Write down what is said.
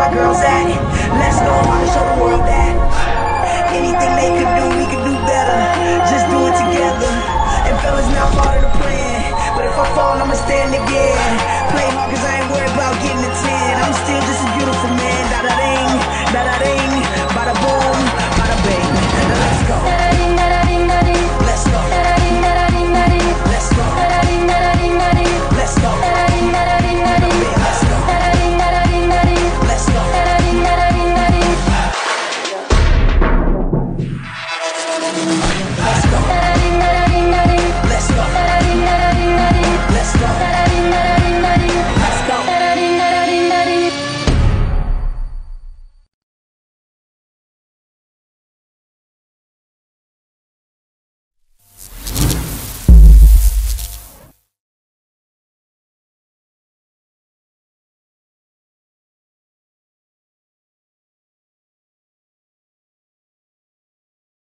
my girls at? Let's go, I'ma show the world that anything they could do, we could do better. Just do it together. And fellas, not part of the plan, but if I fall, I'ma stand again.